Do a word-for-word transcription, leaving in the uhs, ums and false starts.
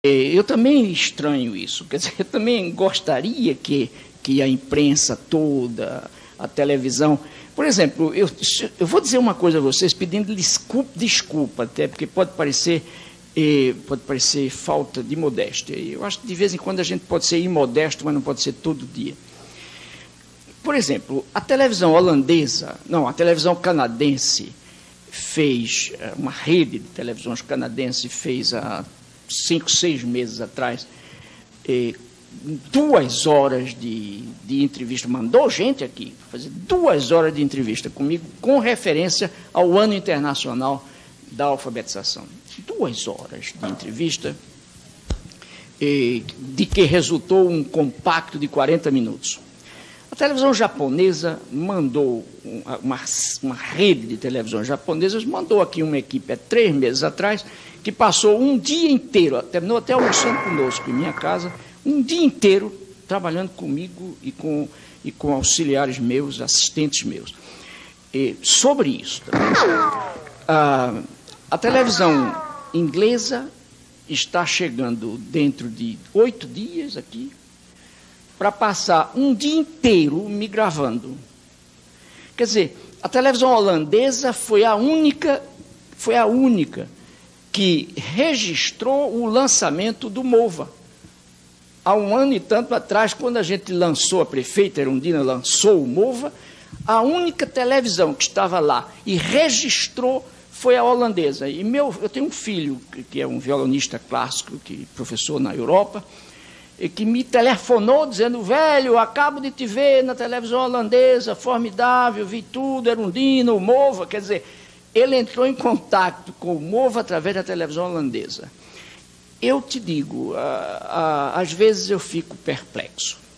Eu também estranho isso, quer dizer, eu também gostaria que, que a imprensa toda, a televisão... Por exemplo, eu, eu vou dizer uma coisa a vocês, pedindo desculpa, desculpa até, porque pode parecer, eh, pode parecer falta de modéstia. Eu acho que de vez em quando a gente pode ser imodesto, mas não pode ser todo dia. Por exemplo, a televisão holandesa, não, a televisão canadense fez, uma rede de televisões canadense fez há cinco, seis meses atrás, eh, duas horas de, de entrevista, mandou gente aqui fazer duas horas de entrevista comigo, com referência ao Ano Internacional da Alfabetização. Duas horas de entrevista, eh, de que resultou um compacto de quarenta minutos. A televisão japonesa mandou, uma, uma rede de televisões japonesas mandou aqui uma equipe há três meses atrás, que passou um dia inteiro, terminou até almoçando conosco em minha casa, um dia inteiro trabalhando comigo e com, e com auxiliares meus, assistentes meus. E sobre isso também. A, a televisão inglesa está chegando dentro de oito dias aqui, para passar um dia inteiro me gravando. Quer dizer, a televisão holandesa foi a única, foi a única que registrou o lançamento do MOVA. Há um ano e tanto atrás, quando a gente lançou, a prefeita Erundina lançou o MOVA, a única televisão que estava lá e registrou foi a holandesa. E meu, eu tenho um filho, que é um violonista clássico, que professor na Europa, e que me telefonou dizendo, velho, acabo de te ver na televisão holandesa, formidável, vi tudo, Erundina, o MOVA. Quer dizer, ele entrou em contato com o MOVA através da televisão holandesa. Eu te digo, a, a, às vezes eu fico perplexo.